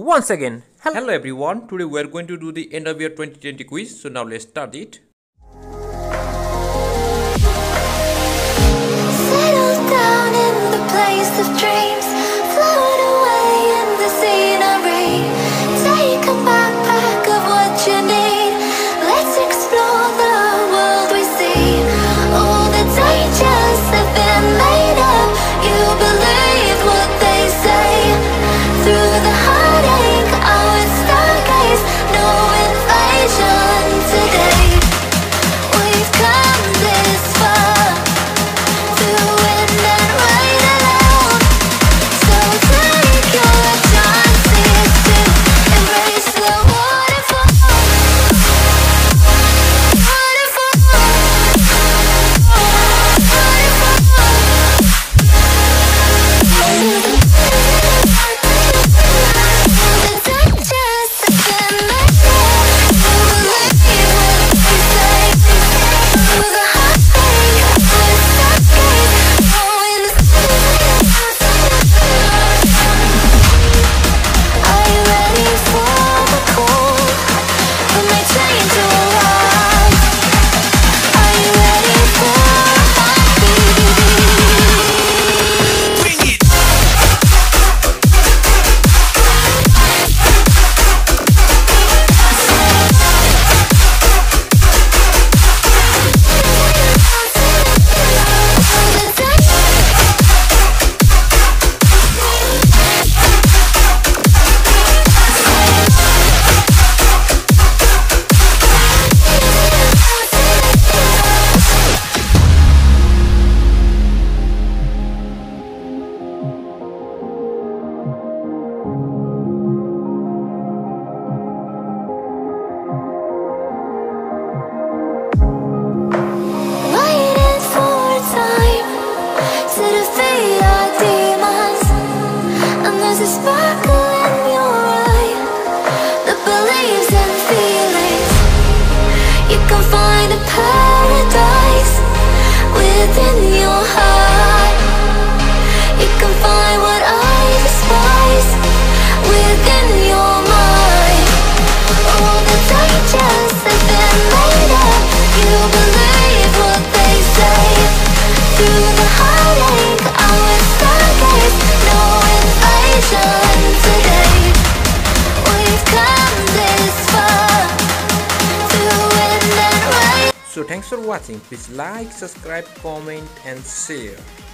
once again. Hello everyone, today we are going to do the end of year 2020 quiz. So now let's start it. Settle down in the place of dreams, float away in the scenery. Take a backpack of what you need. Let's explore the world we see. All the dangers have been made up. You believe what they say. Through the heartache, our stargaze. No invasion today. We've come this far, through wind and rain alone. So take your chances to embrace the waterfall. There's a sparkle in your eye that believes in feelings. You can find a paradise within your heart. You can find what I despise within your mind. All the dangers have been made up. You believe what they say. Through the heartache, our stargaze. No invasion today. We've come this far, through wind and rain. So thanks for watching. Please like, subscribe, comment and share.